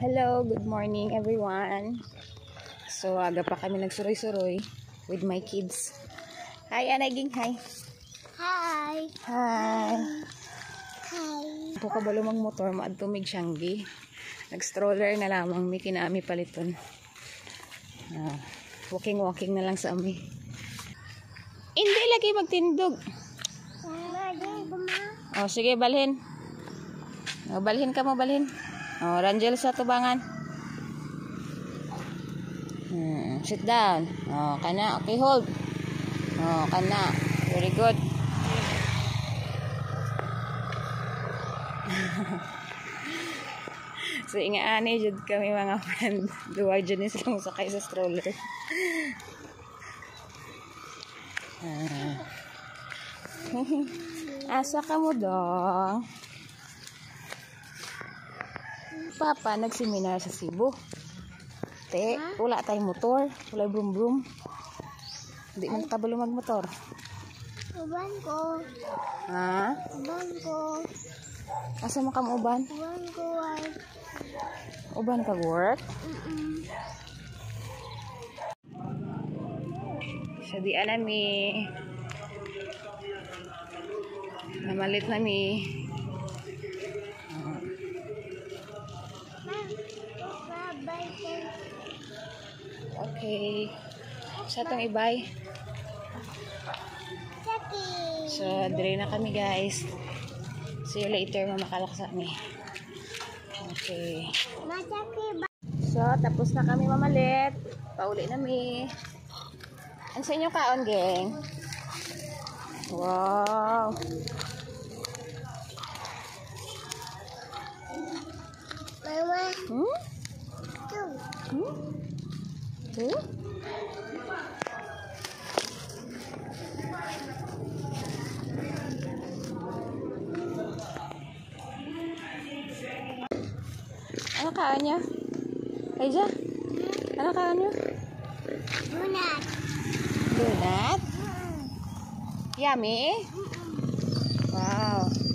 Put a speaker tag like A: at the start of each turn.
A: Hello, good morning everyone. So, aga pa kami nagsuroy-suroy with my kids. Hi, Anaging. Hi.
B: Hi.
A: Hi.
B: Hi.
A: Ako kabalo mag motor, maadtumig siyanggi. Nag-stroller na lamang, may kinami paliton. Walking na lang sa ami. Hindi lagi magtindog. Oh, sige, balhin. Oh, balhin ka mo, balhin. Oh, Rangel sa tubangan. Sit down. Oh, kana. Okay, hold. Oh, kana. Very good. So, ingaani jud kami mga friend. Duwa jud ni silang sakay sa stroller. Asa ka mo dong? Papa, nagseminar sa Cebu. Te, wala tayong motor. Wala brum-brum. Hindi man kabalo magmotor.
B: Uban ko.
A: Ha?
B: Uban ko.
A: Asa mo kam uban?
B: Uban ko ay.
A: Uban ka work? Sa di anami. Namalit nami. Okay. Sa itong ibay. So, dire na kami guys. See you later, mamakalak sa amin. Okay. So, tapos na kami mamalit. Pauli na mi. Ano sa inyo kaon, geng? Wow.
B: Mama.
A: Ano kaon niya? Aija? Ano kaon niya?
B: Donut.
A: Donut? Yummy? Wow.